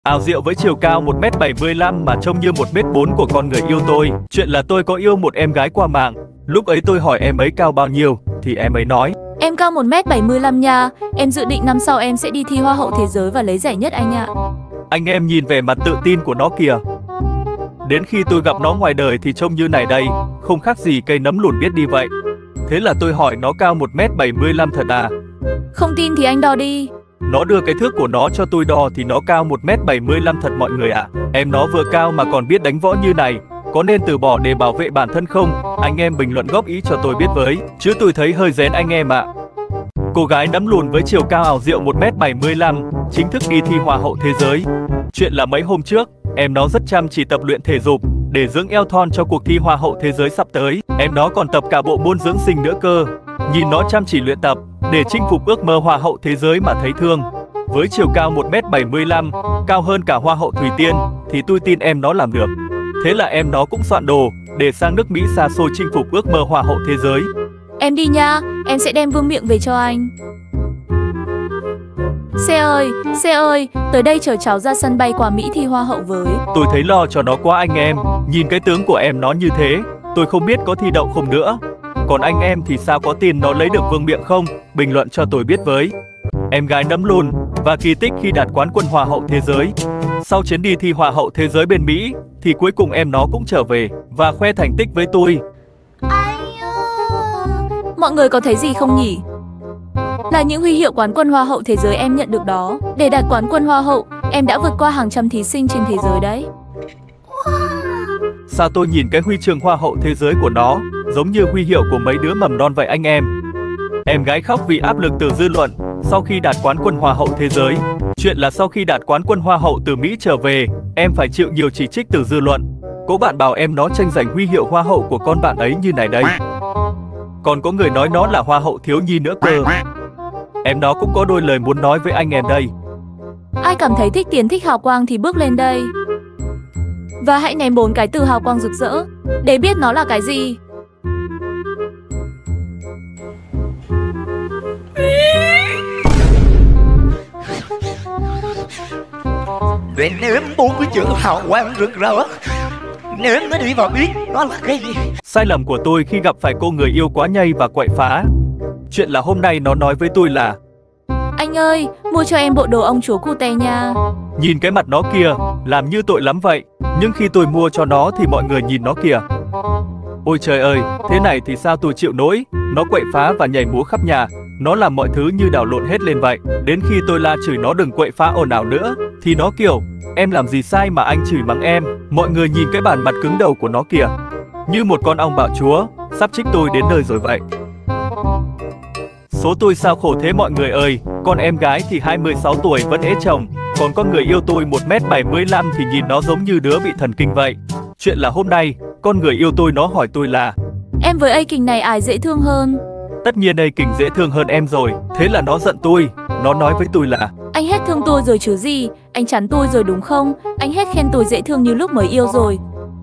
Ảo diệu với chiều cao 1m75 mà trông như 1m4 của con người yêu tôi. Chuyện là tôi có yêu một em gái qua mạng. Lúc ấy tôi hỏi em ấy cao bao nhiêu, thì em ấy nói: Em cao 1m75 nha, em dự định năm sau em sẽ đi thi Hoa hậu thế giới và lấy giải nhất anh ạ. Anh em nhìn về mặt tự tin của nó kìa. Đến khi tôi gặp nó ngoài đời thì trông như này đây, không khác gì cây nấm lùn biết đi vậy. Thế là tôi hỏi nó cao 1m75 thật à? Không tin thì anh đo đi. Nó đưa cái thước của nó cho tôi đo thì nó cao 1m75 thật mọi người ạ. Em nó vừa cao mà còn biết đánh võ như này, có nên từ bỏ để bảo vệ bản thân không? Anh em bình luận góp ý cho tôi biết với, chứ tôi thấy hơi rén anh em ạ. Cô gái nấm lùn với chiều cao ảo diệu 1m75 chính thức đi thi Hoa hậu thế giới. Chuyện là mấy hôm trước, em nó rất chăm chỉ tập luyện thể dục để dưỡng eo thon cho cuộc thi Hoa hậu thế giới sắp tới. Em nó còn tập cả bộ môn dưỡng sinh nữa cơ. Nhìn nó chăm chỉ luyện tập để chinh phục ước mơ Hoa hậu thế giới mà thấy thương. Với chiều cao 1m75, cao hơn cả Hoa hậu Thủy Tiên, thì tôi tin em nó làm được. Thế là em nó cũng soạn đồ để sang nước Mỹ xa xôi chinh phục ước mơ Hoa hậu thế giới. Em đi nha, em sẽ đem vương miện về cho anh. Xe ơi, tới đây chở cháu ra sân bay qua Mỹ thi Hoa hậu với. Tôi thấy lo cho nó quá anh em, nhìn cái tướng của em nó như thế, tôi không biết có thi đậu không nữa. Còn anh em thì sao, có tin nó lấy được vương miện không? Bình luận cho tôi biết với. Em gái nấm lùn và kỳ tích khi đạt quán quân Hoa hậu thế giới. Sau chuyến đi thi Hoa hậu thế giới bên Mỹ, thì cuối cùng em nó cũng trở về và khoe thành tích với tôi. Mọi người có thấy gì không nhỉ? Là những huy hiệu quán quân Hoa hậu thế giới em nhận được đó. Để đạt quán quân Hoa hậu, em đã vượt qua hàng trăm thí sinh trên thế giới đấy. Sao tôi nhìn cái huy chương Hoa hậu thế giới của nó giống như huy hiệu của mấy đứa mầm non vậy anh em? Em gái khóc vì áp lực từ dư luận sau khi đạt quán quân Hoa hậu thế giới. Chuyện là sau khi đạt quán quân Hoa hậu từ Mỹ trở về, em phải chịu nhiều chỉ trích từ dư luận. Có bạn bảo em nó tranh giành huy hiệu Hoa hậu của con bạn ấy như này đây. Còn có người nói nó là Hoa hậu thiếu nhi nữa cơ. Em nó cũng có đôi lời muốn nói với anh em đây. Ai cảm thấy thích tiền thích hào quang thì bước lên đây và hãy ném 4 cái từ hào quang rực rỡ để biết nó là cái gì. Để ném 4 cái chữ hào quang rực rỡ, ném nó đi vào biết nó là cái gì. Sai lầm của tôi khi gặp phải cô người yêu quá nhây và quậy phá. Chuyện là hôm nay nó nói với tôi là: Anh ơi, mua cho em bộ đồ ông chúa cute nha. Nhìn cái mặt nó kìa, làm như tội lắm vậy. Nhưng khi tôi mua cho nó thì mọi người nhìn nó kìa. Ôi trời ơi, thế này thì sao tôi chịu nổi. Nó quậy phá và nhảy múa khắp nhà. Nó làm mọi thứ như đảo lộn hết lên vậy. Đến khi tôi la chửi nó đừng quậy phá ồn ào nữa, thì nó kiểu: Em làm gì sai mà anh chửi mắng em? Mọi người nhìn cái bản mặt cứng đầu của nó kìa, như một con ong bạo chúa sắp trích tôi đến nơi rồi vậy. Số tôi sao khổ thế mọi người ơi. Con em gái thì 26 tuổi vẫn ế chồng, còn con người yêu tôi 1m75 thì nhìn nó giống như đứa bị thần kinh vậy. Chuyện là hôm nay, con người yêu tôi nó hỏi tôi là: Em với A Kình này ai dễ thương hơn? Tất nhiên A Kình dễ thương hơn em rồi. Thế là nó giận tôi. Nó nói với tôi là: Anh hết thương tôi rồi chứ gì, anh chán tôi rồi đúng không? Anh hết khen tôi dễ thương như lúc mới yêu rồi.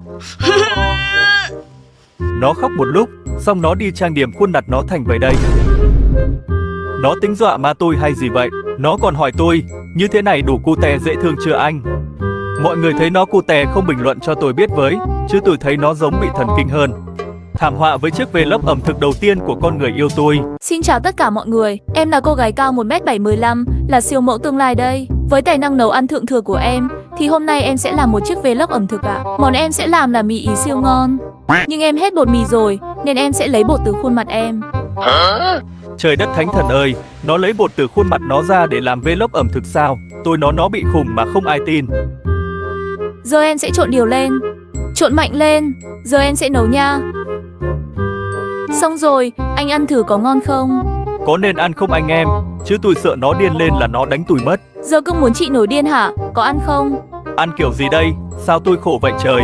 Nó khóc một lúc, xong nó đi trang điểm khuôn mặt nó thành vậy đây. Nó tính dọa ma tôi hay gì vậy? Nó còn hỏi tôi: Như thế này đủ cute dễ thương chưa anh? Mọi người thấy nó cute không bình luận cho tôi biết với, chứ tôi thấy nó giống bị thần kinh hơn. Thảm họa với chiếc vlog ẩm thực đầu tiên của con người yêu tôi. Xin chào tất cả mọi người, em là cô gái cao 1m75, là siêu mẫu tương lai đây. Với tài năng nấu ăn thượng thừa của em, thì hôm nay em sẽ làm một chiếc vlog ẩm thực ạ. Món em sẽ làm là mì ý siêu ngon. Nhưng em hết bột mì rồi, nên em sẽ lấy bột từ khuôn mặt em. Trời đất thánh thần ơi, nó lấy bột từ khuôn mặt nó ra để làm vlog ẩm thực sao? Tôi nói nó bị khùng mà không ai tin. Giờ em sẽ trộn điều lên, trộn mạnh lên, giờ em sẽ nấu nha. Xong rồi, anh ăn thử có ngon không? Có nên ăn không anh em? Chứ tôi sợ nó điên lên là nó đánh tôi mất. Giờ cứ muốn chị nổi điên hả? Có ăn không? Ăn kiểu gì đây? Sao tôi khổ vậy trời?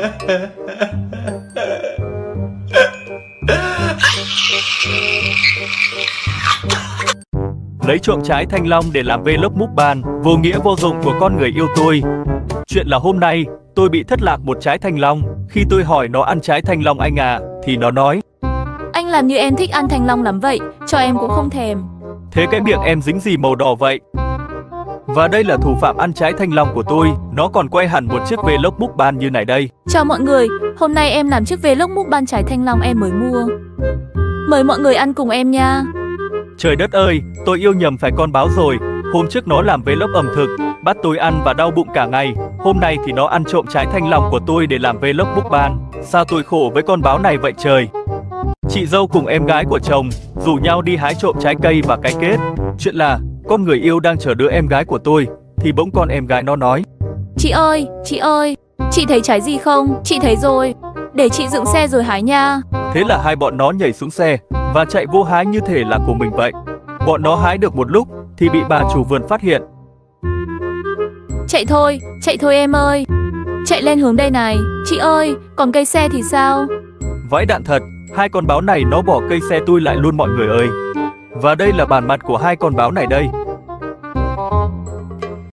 Lấy trộm trái thanh long để làm vlog mukbang, vô nghĩa vô dụng của con người yêu tôi. Chuyện là hôm nay, tôi bị thất lạc một trái thanh long. Khi tôi hỏi nó ăn trái thanh long anh à, thì nó nói: Anh làm như em thích ăn thanh long lắm vậy, cho em cũng không thèm. Thế cái miệng em dính gì màu đỏ vậy? Và đây là thủ phạm ăn trái thanh long của tôi, nó còn quay hẳn một chiếc vlog mukbang như này đây. Chào mọi người, hôm nay em làm chiếc vlog mukbang trái thanh long em mới mua. Mời mọi người ăn cùng em nha. Trời đất ơi, tôi yêu nhầm phải con báo rồi. Hôm trước nó làm vlog ẩm thực, bắt tôi ăn và đau bụng cả ngày. Hôm nay thì nó ăn trộm trái thanh long của tôi để làm vlog mukbang. Sao tôi khổ với con báo này vậy trời. Chị dâu cùng em gái của chồng rủ nhau đi hái trộm trái cây và cái kết. Chuyện là con người yêu đang chờ đứa em gái của tôi thì bỗng con em gái nó nói: Chị ơi, chị thấy trái gì không? Chị thấy rồi, để chị dựng xe rồi hái nha. Thế là hai bọn nó nhảy xuống xe và chạy vô hái như thể là của mình vậy. Bọn nó hái được một lúc thì bị bà chủ vườn phát hiện. Chạy thôi em ơi. Chạy lên hướng đây này. Chị ơi, còn cây xe thì sao? Vãi đạn thật, hai con báo này nó bỏ cây xe tôi lại luôn mọi người ơi. Và đây là bản mặt của hai con báo này đây.